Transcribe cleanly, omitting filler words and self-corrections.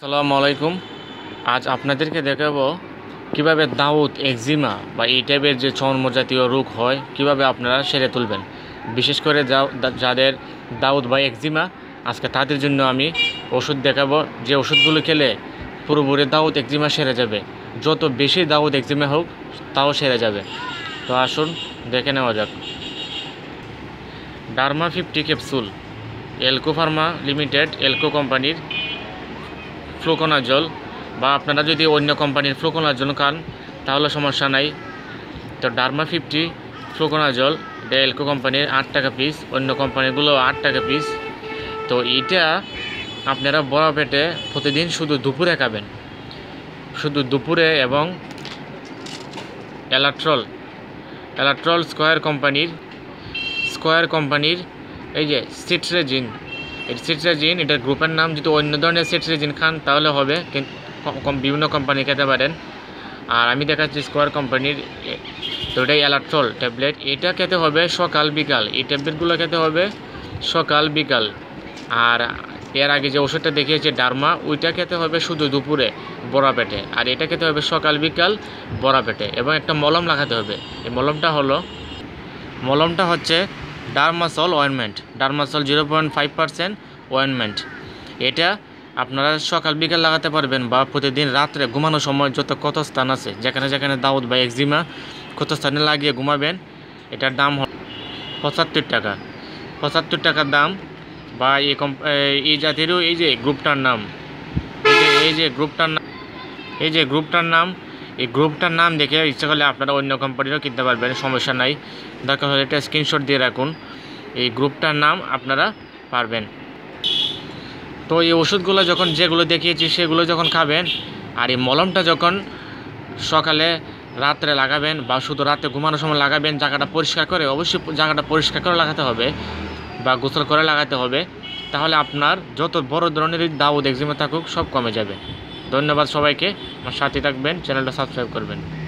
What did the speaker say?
আসসালামু আলাইকুম। আজ আপনাদেরকে দেখাবো কিভাবে দাউদ একজিমা বা এই টাইপের যে চর্মজাতীয় রোগ হয় কিভাবে আপনারা সেরে তুলবেন। বিশেষ করে যাদের দাউদ বা একজিমা, আজকে তাদের জন্য আমি ওষুধ দেখাবো যে ওষুধগুলো খেলে পুরোপুরি দাউদ একজিমা সেরে যাবে। যত বেশি দাউদ একজিমা হোক তাও সেরে যাবে। তো আসুন দেখে নেওয়া যাক। Derma 50 capsule, Elko pharma limited, Elko কোম্পানির ফ্লুকোনাজল, বা আপনারা যদি অন্য কোম্পানির ফ্লুকোনাজল খান তাহলে সমস্যা নাই। তো ডার্মা 50 ফ্লুকোনাজল, এটা এলকো কোম্পানির 8 টাকা পিস, অন্য কোম্পানিগুলো 8 টাকা পিস। তো এইটা আপনারা বড় পেটে প্রতিদিন শুধু দুপুরে খাবেন, শুধু দুপুরে। এবং এলাট্রল স্কয়ার কোম্পানির এই যে সিট্রেজিন, এটার গ্রুপের নাম। যদি অন্য ধরনের সিট্রেজিন খান তাহলে হবে, কিন্তু বিভিন্ন কোম্পানি খেতে পারেন। আর আমি দেখাচ্ছি স্কয়ার কোম্পানির, তো এটাই এলাট্রল ট্যাবলেট। এটা খেতে হবে সকাল বিকাল, এই ট্যাবলেটগুলো খেতে হবে সকাল বিকাল। আর এর আগে যে ওষুধটা দেখিয়েছে ডার্মা, ওইটা খেতে হবে শুধু দুপুরে বড় পেটে, আর এটা খেতে হবে সকাল বিকাল বড় পেটে। এবং একটা মলম লাগাতে হবে। এই মলমটা হচ্ছে ডার্মাসল অয়েনমেন্ট, ডার্মাসল 0.5% অয়েনমেন্ট। এটা আপনারা সকাল বিকাল লাগাতে পারবেন, বা প্রতিদিন রাত্রে ঘুমানোর সময় যত ক্ষত স্থান আছে, যেখানে যেখানে দাউদ বা একজিমা ক্ষত স্থানে লাগিয়ে ঘুমাবেন। এটার দাম 75 টাকা, 75 টাকার দাম। বা এই জাতিরও এই যে গ্রুপটার নাম, এই গ্রুপটার নাম দেখে ইচ্ছা করলে আপনারা অন্য কোম্পানিরও কিনতে পারবেন, সমস্যা নাই। দরকার হলে একটা স্ক্রিনশট দিয়ে রাখুন, এই গ্রুপটার নাম আপনারা পারবেন। তো এই ওষুধগুলো যেগুলো দেখিয়েছি সেগুলো যখন খাবেন, আর এই মলমটা যখন সকালে রাত্রে লাগাবেন, বা শুধু রাতে ঘুমানোর সময় লাগাবেন, জায়গাটা পরিষ্কার করে, অবশ্যই জায়গাটা পরিষ্কার করে লাগাতে হবে, বা গোসল করে লাগাতে হবে। তাহলে আপনার যত বড় ধরনের দাউদ একজিমা থাকুক সব কমে যাবে। ধন্যবাদ সবাইকে, আমার সাথে থাকবেন, চ্যানেলটা সাবস্ক্রাইব করবেন।